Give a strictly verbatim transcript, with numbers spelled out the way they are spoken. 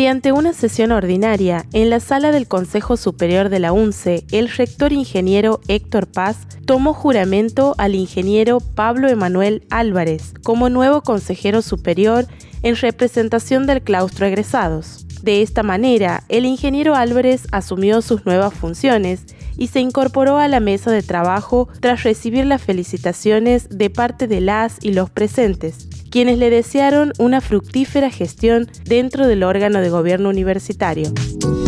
Mediante una sesión ordinaria en la sala del Consejo Superior de la UNCE, el rector ingeniero Héctor Paz tomó juramento al ingeniero Pablo Emanuel Álvarez como nuevo consejero superior en representación del claustro egresados. De esta manera, el ingeniero Álvarez asumió sus nuevas funciones y se incorporó a la mesa de trabajo tras recibir las felicitaciones de parte de las y los presentes, quienes le desearon una fructífera gestión dentro del órgano de gobierno universitario.